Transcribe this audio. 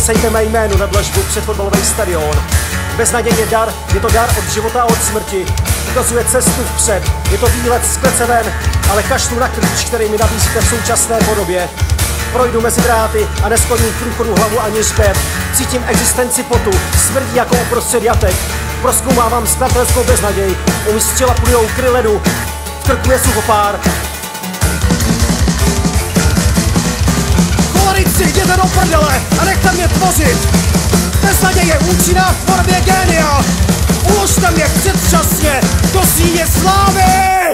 nesejte mé jméno na dlažbu před fotbalový stadion. Beznaděj je dar, je to dar od života a od smrti. Ukazuje cestu vpřed, je to výlet z klece ven, ale kašlu na klíč, který mi nabízíte v současné podobě. Projdu mezi dráty a neskloním k průchodu hlavu ani hřbet. Cítím existenci potu, smrdí jako uprostřed jatek. Prozkoumávám skladatelskou beznaděj, u střela plujou kry ledu, v krku je suchopár. Kolorici, jděte do prdele a nechte mě tvořit! Beznaděj je účinná v tvorbě génia! Uložte mě předčasně do síně slávy!